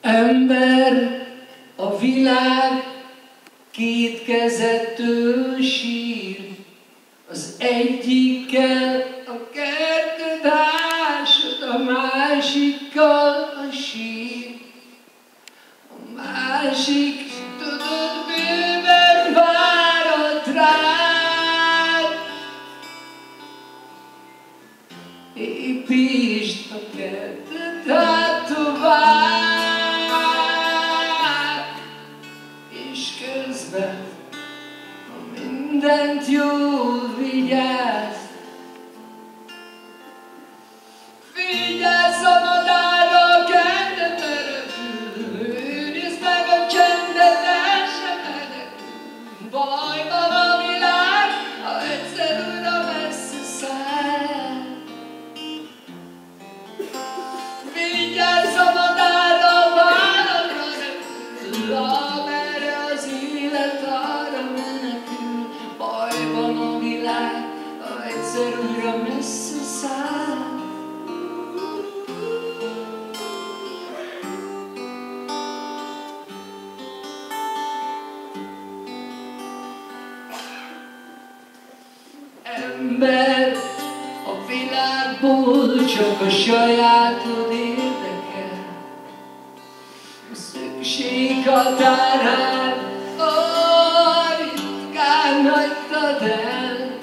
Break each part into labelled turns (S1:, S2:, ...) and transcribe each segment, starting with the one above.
S1: Ember, a világ két kezettől sír, az egyikkel a kertet ásod, a másikkal a sír. A másik, tudod, bőven várat rád. Építsd a kertet hát tovább, és közben, ha mindent jól vigyázz, vigyázz a madárra, a kertbe repül, őrizd meg a csendet, el sem menekül. Bajban a világ, ha egyszer újra messze száll. Vigyázz a madárra, a vállakra repül, amerre az élet arra menekül. Bajban a világ, ha egyszer újra messze száll. Ember, a világból csak a sajátod érdekel. A szükség határát ritkán hagytad el.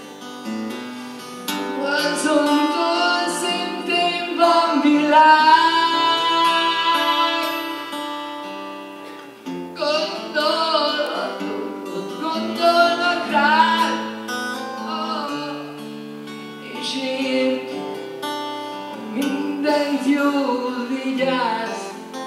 S1: Azontól szintén van világ. Gondolnak rád, és én mindent jól vigyázz.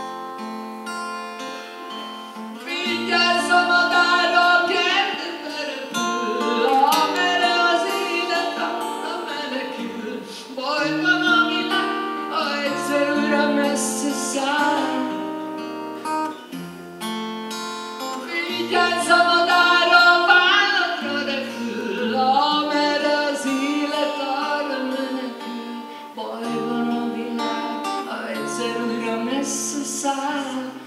S1: Vigyázz a madárra, a kertbe repül, amerre az élet arra menekül. Bajban a világ, ha egyszer újra messze száll. Vigyázz a madárra, a vállakra repül, amerre az élet arra menekül. Bajban a világ, ha egyszer újra messze száll.